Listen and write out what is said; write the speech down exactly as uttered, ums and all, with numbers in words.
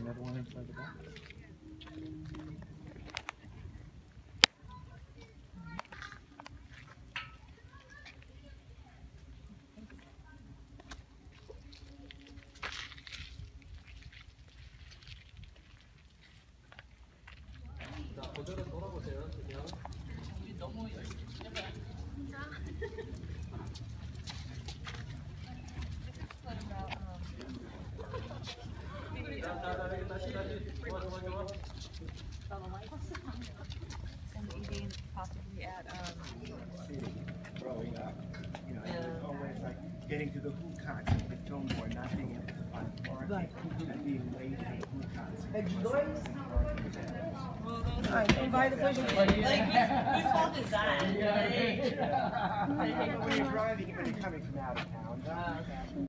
another one inside the box. 자, 그대로 돌아보세요. 그냥. 너무 And eating possibly at um Growing up, you know, it was always like getting to the food concert with Fillmore, not being able to find parking and being late for the food concert. Alright, come by the pleasure. like whose, whose fault is that? When you're driving, when you're coming from out of town,